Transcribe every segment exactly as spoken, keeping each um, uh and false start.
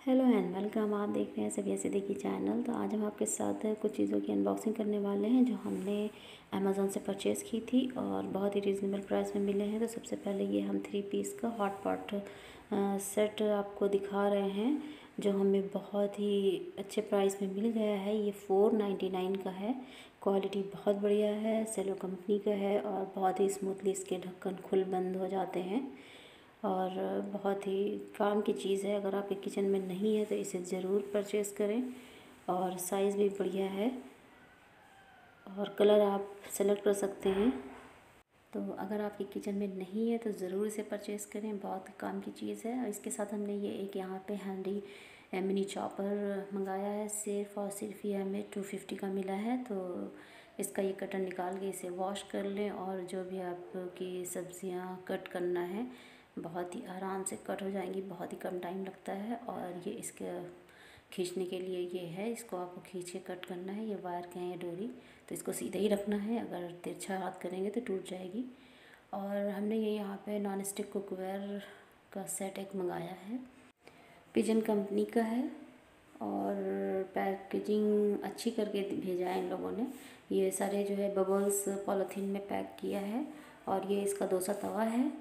Hello and welcome. आप देख रहे हैं सभी सिद्दीकी चैनल। तो आज हम आपके साथ कुछ चीज़ों की अनबॉक्सिंग करने वाले हैं जो हमने अमेज़ॉन से परचेज़ की थी और बहुत ही रीज़नेबल प्राइस में मिले हैं। तो सबसे पहले ये हम थ्री पीस का हॉट पॉट सेट आपको दिखा रहे हैं जो हमें बहुत ही अच्छे प्राइस में मिल गया है। ये फ़ोर नाइन्टी नाइन का है। क्वालिटी बहुत बढ़िया है, सेलो कंपनी का है और बहुत ही स्मूथली इसके ढक्कन खुल बंद हो जाते हैं और बहुत ही काम की चीज़ है। अगर आपके किचन में नहीं है तो इसे ज़रूर परचेज़ करें और साइज़ भी बढ़िया है और कलर आप सेलेक्ट कर सकते हैं। तो अगर आपके किचन में नहीं है तो ज़रूर इसे परचेज़ करें, बहुत काम की चीज़ है। और इसके साथ हमने ये एक यहाँ पे हैंडी मिनी चॉपर मंगाया है। सिर्फ और सिर्फ ये हमें टू फिफ्टी का मिला है। तो इसका ये कटर निकाल के इसे वॉश कर लें और जो भी आपकी सब्जियां कट करना है बहुत ही आराम से कट हो जाएंगी, बहुत ही कम टाइम लगता है। और ये इसके खींचने के लिए ये है, इसको आपको खींच के कट करना है। ये वायर का है, ये डोरी, तो इसको सीधा ही रखना है, अगर तिरछा हाथ करेंगे तो टूट जाएगी। और हमने ये यहाँ पे नॉन स्टिक कुकवेयर का सेट एक मंगाया है, पिजन कंपनी का है और पैकेजिंग अच्छी करके भेजा है इन लोगों ने। ये सारे जो है बबल्स पॉलीथीन में पैक किया है और ये इसका डोसा तवा है।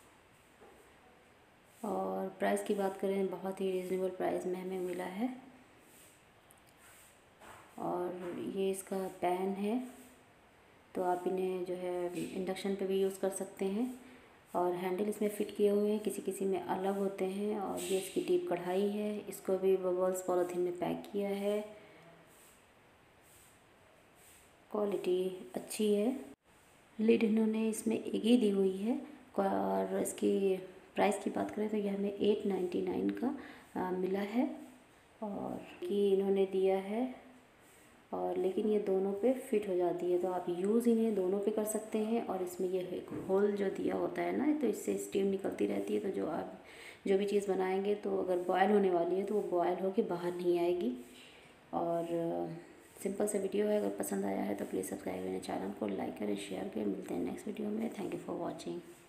और प्राइस की बात करें बहुत ही रीज़नेबल प्राइस में हमें मिला है। और ये इसका पैन है, तो आप इन्हें जो है इंडक्शन पे भी यूज़ कर सकते हैं। और हैंडल इसमें फ़िट किए हुए हैं, किसी किसी में अलग होते हैं। और ये इसकी डीप कढ़ाई है, इसको भी बबल्स पॉलीथीन में पैक किया है। क्वालिटी अच्छी है। लिड इन्होंने इसमें एक ही दी हुई है। और इसकी प्राइस की बात करें तो यह हमें एट नाइन्टी नाइन का आ, मिला है और कि इन्होंने दिया है। और लेकिन ये दोनों पे फिट हो जाती है, तो आप यूज़ इन्हें दोनों पे कर सकते हैं। और इसमें ये एक होल जो दिया होता है ना, तो इससे स्टीम निकलती रहती है। तो जो आप जो भी चीज़ बनाएंगे तो अगर बॉयल होने वाली है तो वो बॉयल होके बाहर नहीं आएगी। और सिंपल सा वीडियो है, अगर पसंद आया है तो प्लीज़ सब्सक्राइब मेरे चैनल को, लाइक करें, शेयर करें। मिलते हैं नेक्स्ट वीडियो में। Thank you for watching.